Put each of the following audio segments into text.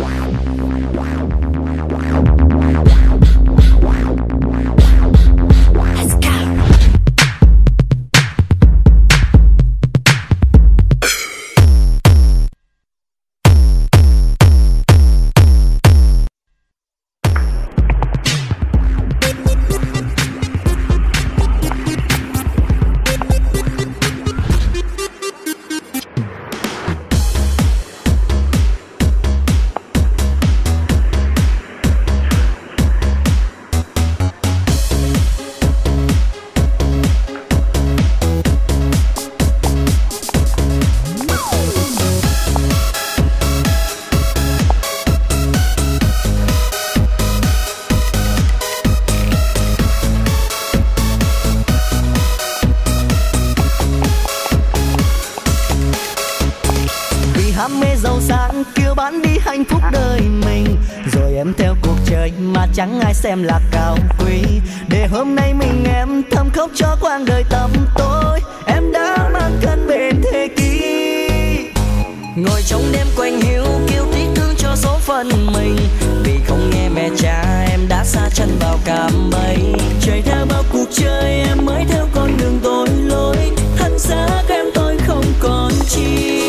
Chẳng ai xem là cao quý, để hôm nay mình em thầm khóc cho quãng đời tăm tối. Em đã mang thân bên thế kỷ, ngồi trong đêm quạnh hiu kêu tiếc thương cho số phận mình. Vì không nghe mẹ cha em đã xa chân vào cạm bẫy. Chạy theo bao cuộc chơi em mới theo con đường tội lỗi. Thân xác em tôi không còn chi,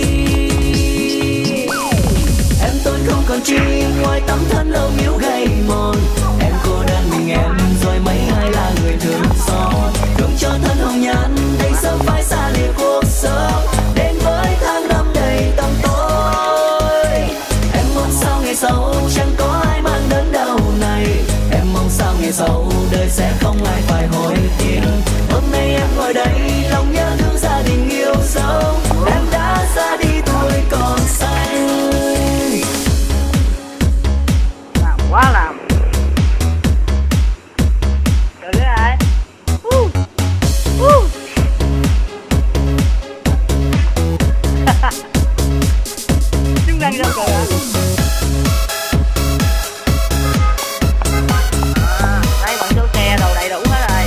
em tôi không còn chi ngoài tấm thân lâu yếu gầy mòn. Em cô đơn mình em rồi mấy ai là người thương xót. Thương cho thân hồng nhan đành sớm phải xa lìa cuộc sống, đến với tháng năm đầy tăm tối. Em mong sao ngày sau chẳng có ai mang đớn đau này. Em mong sao ngày sau đời sẽ không ai phải hối tiếc. Hôm nay em ngồi đây lòng nhớ thương gia đình yêu dấu. Em đã ra đi tuổi còn xanh. Quá làm được rồi. Chúng đang đâu cờ à? Đây bọn số xe đầu đầy đủ hết rồi.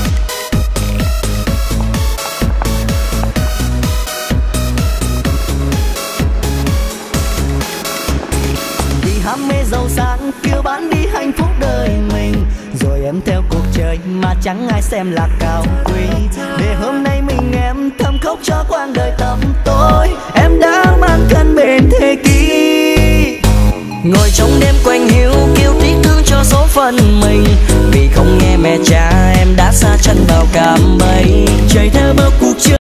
Vì ham mê giàu sang kêu bán đi hạnh phúc đời mình, rồi em theo cuộc chơi mà chẳng ai xem là cao quý. Để hôm nay mình em thầm khóc cho quãng đời ta